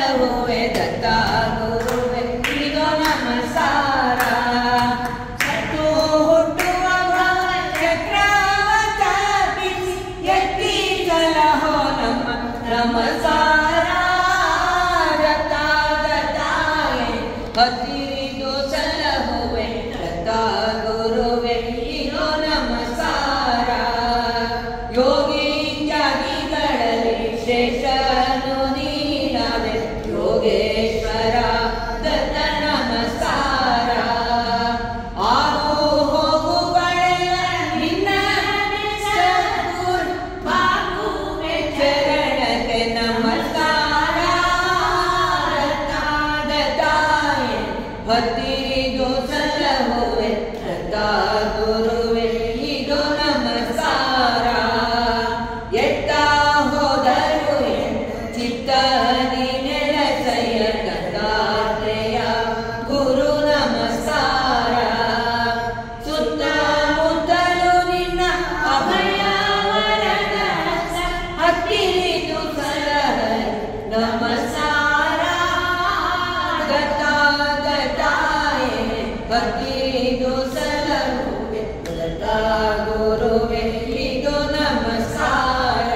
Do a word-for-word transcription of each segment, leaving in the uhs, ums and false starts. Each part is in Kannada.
हुए दत्ता गुरुवे इदो नमस्कार सत्तु हुಟ್ಟुव ಚಕ್ರವರ್ತಿ ಎತ್ತಿ ಸಲಹೋ ನಮ್ಮ ನಮಸ್ಕಾರ ದತ್ತಾ ದತ್ತಾಯೇ ಹತ್ತಿರಿದು ಸಲಹುವೆ ದತ್ತಾ ಗುರುವೆ ಇದೋ ನಮಸ್ಕಾರ ಯೋಗಿ ತ್ಯಾಗಿಗಳಲ್ಲಿ ಶ್ರೇಷ್ಠನು ನೀನಾದೆ ಯೋಗೇಶ್ವರ ದತ್ತ ನಮಸ್ಕಾರ ಆಗು ಹೋಗುಗಳೆಲ್ಲ ನಿನ್ನ ಸದ್ಗುರು ಬಾಗುವೆ ಚರಣಕ್ಕೆ ನಮಸ್ಕಾರ ದತ್ತಾ ದತ್ತಾಯೇ ಹತ್ತಿರಿದು ಸಲಹುವೆ ದತ್ತಾ ಗುರುವೆ ಇದೋ ನಮಸ್ಕಾರ ಎತ್ತ ಹೋದರು ಚಿತ್ತದಿ ನೆಲೆಸಯ್ಯ ದತ್ತಾತ್ರೇಯ ಗುರು ನಮಸ್ಕಾರ ಸುತ್ತಮುತ್ತಲು ನಿನ್ನ ಅಭಯ ವರದ ಹತ್ತಿರಿದು ಸಲಹೆ ನಮಸ್ಕಾರ ದತ್ತಾ ದತ್ತಾಯೇ ಹತ್ತಿರಿದು ಸಲಹುವೆ ದತ್ತಾ ಗುರುವೆ ಇದೋ ನಮಸ್ಕಾರ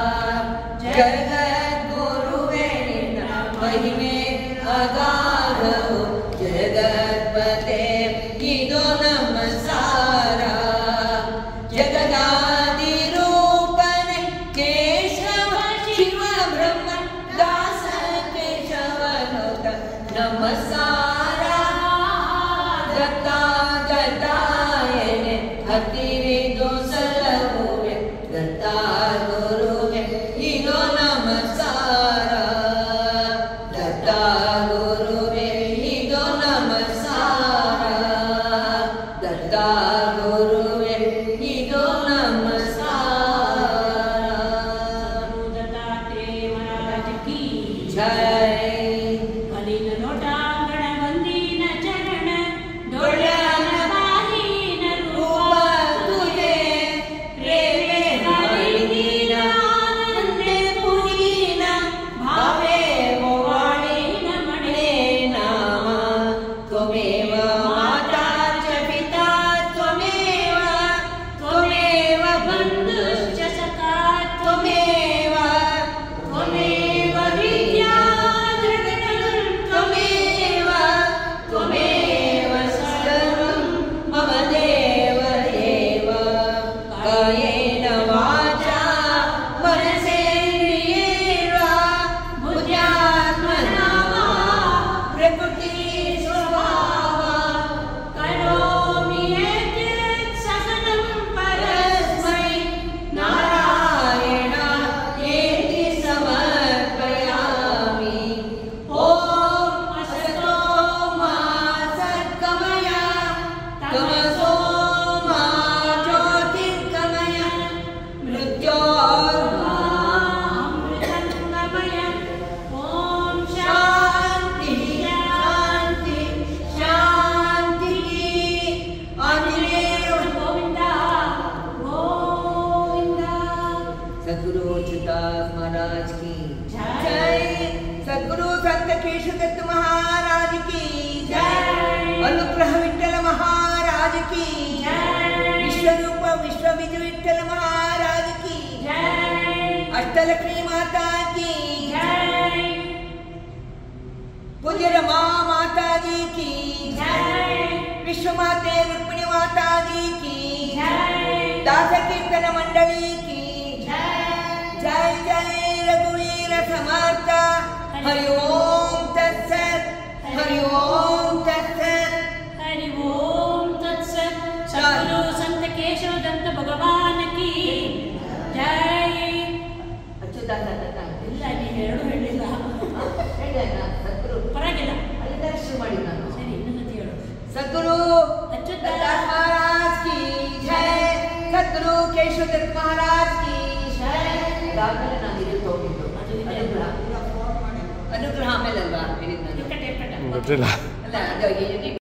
ಜಗದ್ಗುರುವೆ ನಿನ್ನ ಮಹಿಮೆ ಅಗಾಧವು ಜಗತ್ಪತೆ ಇದೋ ನಮಸ್ಕಾರ ಜಗದಾದಿ ರೂಪನೆ ಕೇಶವ ಶಿವ ಬ್ರಹ್ಮ ದಾಸ ಕೇಶವನುತ ನಮಸ್ಕಾರ ದತ್ತಾ ದತ್ತಾಯೇ ಹತ್ತಿರಿದು ಸಲಹುವೆ ದತ್ತಾ ಗುರುವೆ ಇದೋ ನಮಸ್ಕಾರ ದತ್ತಾ ಗುರುವೆ ಇದೋ ನಮಸ್ಕಾರ ದತ್ತಾ ಗುರುವೆ ಇದೋ ನಮಸ್ಕಾರ दत्तात्रेय महाराज की ಜೈ कलिन लोटांगण वंदीन चरण डोळ्यान बाहीन ರೂಪ ತುಜೆ ಪ್ರೇಮೆ ಹರಿದೀನ ಆನಂದೆ ಪುನೀನ ಭಾವೆ ವಾಣೀನ ಮಣೆ ನಾಮ ತ್ವಮೇವ ಮಾತಾ ಚ ಪಿತಾ ತ್ವಮೇವ ತ್ವಮೇವ ಬಂಧುಶ್ಚ ಸಖಾ ತ್ವಮೇವ ತ್ವಮೇವ ವಿದ್ಯಾ ಧೃತಂ ತ್ವಮೇವ ತ್ವಮೇವ ಸರ್ವಂ ಮಮ ದೇವ ದೇವ ಕಾಯೇನ ವಾಚಾ ಮನಸೇಂದ್ರಿಯೇರ್ವಾ ಬುದ್ಧ್ಯಾತ್ಮನಾ ವಾ ಪ್ರಕೃತಿ ಸ್ವಭಾವ करोमि यत् सकलं ಪರಸ್ಮೈ ನಾರಾಯಣ ಏತಿ ಸಮರ್ಪಯಾಮಿ ಓಂ ಅಸತೋ ಮಾ ಸದ್ಗಮಯ ತಮಸೋ ಮಾ ಜ್ಯೋತಿರ್ಗಮಯ ಮೃತ್ಯೋರ್ಮಾ अमृतंगमय ओम ಶಾಂತಿ ಶಾಂತಿ ಶಾಂತಿ ಆಂಜನೇಯ गोविंद गोविंद सद्गुरु चिदास महाराज की जय। जय सद्गुरु संत केशव दत्त महाराज की जय अनुग्रह विठ्ठल महाराज की जय विश्वरूप विश्वविजय विठ्ठल महाराज की जय अष्टलक्ष्मी माता की जय पूज्य रमा माता जी की जय विश्व माते रुक्मिणी माता जी की जय दास कीर्तन मंडली की जय जय जय रघुवीर समर्थ हरि ओम तत्सत हरि ओम तत्सत हरि ओम तत्सत सद्गुरु संत केशव दत्त भगवान की जय अच्युतानंद ಇಲ್ಲ ನೀವು ಎರಡು ಹೇಳಿಲ್ಲ सद्गुरु ಪರವಾಗಿಲ್ಲ अलिंद शुरू ಮಾಡಿ ನಾನು ಸರಿ ಇನ್ನೊಂದು ಹೇಳು सद्गुरु अच्युतानंद दत्त महाराज की जय सद्गुरु केशव दत्त महाराज की जय ದಾಖಲೆ ನಾನು ಇಲ್ಲಿ ಹೋಗಿದ್ದು ಅದು ಇದೆ. ಅನುಗ್ರಹ ಅನುಗ್ರಹ ಆಮೇಲೆ ಅಲ್ವಾ ಹೇಳಿದ್ದು ನಾನು ಟಿಕೆಟ್ ಟಿಕೆಟ್ ಗೊತ್ತಿಲ್ಲ ಅಲ್ಲ ಅದು